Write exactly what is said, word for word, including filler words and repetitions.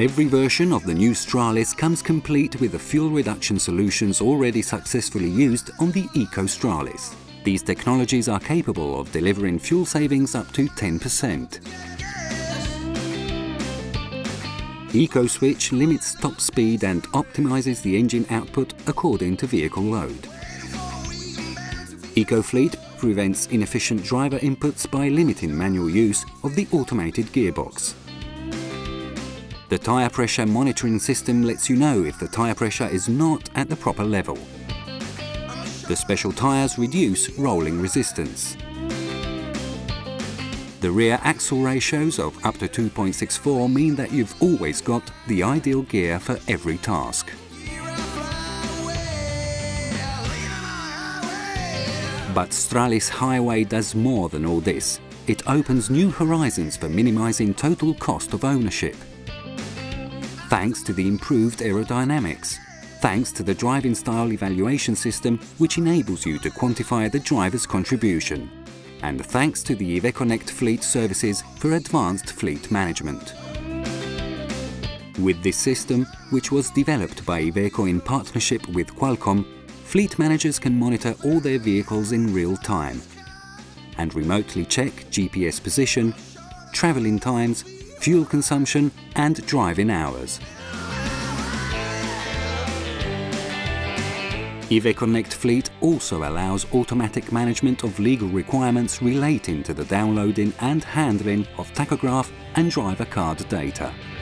Every version of the new Stralis comes complete with the fuel reduction solutions already successfully used on the ECOSTRALIS. These technologies are capable of delivering fuel savings up to ten percent. EcoSWITCH limits top speed and optimises the engine output according to vehicle load. ECOFLEET prevents inefficient driver inputs by limiting manual use of the automated gearbox. The Tyre Pressure Monitoring System lets you know if the tyre pressure is not at the proper level. The special tyres reduce rolling resistance. The rear axle ratios of up to two point six four mean that you've always got the ideal gear for every task. But Stralis Highway does more than all this. It opens new horizons for minimising total cost of ownership. Thanks to the improved aerodynamics. Thanks to the driving style evaluation system, which enables you to quantify the driver's contribution. And thanks to the Iveco fleet services for advanced fleet management. With this system, which was developed by Iveco in partnership with Qualcomm, fleet managers can monitor all their vehicles in real time and remotely check G P S position, travelling times, fuel consumption and driving hours. Iveco Fleet also allows automatic management of legal requirements relating to the downloading and handling of tachograph and driver card data.